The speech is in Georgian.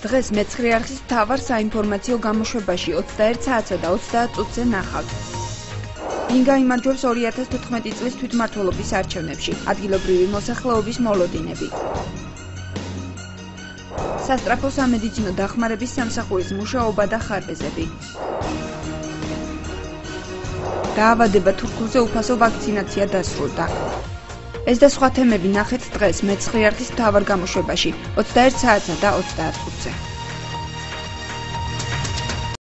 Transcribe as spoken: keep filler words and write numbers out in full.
დღეს მეცხრე არხის მთავარ საინფორმაციო გამოშვებაში ოცდაერთ საათსა და ოცდაათ წუთზე ნახავთ. ვინ გაიმარჯვებს ორი ათას თოთხმეტი წლის თვითმმართველობის არჩევნებში, ადგილობრივი მოსახლეობის მოლოდინები. სასტრაფო სამედიცინო დახმარების სამსახურის მუშაობა და ხარბეზები. დაავადება თურქულზე უფასო ვაქცინაცია დასრულდა. ეს და სხვა თემები ნახეთ დღეს მეცხრე არხის მთავარ გამოშვებაში ოცდაერთ საათსა და ოცდაათ წუთზე.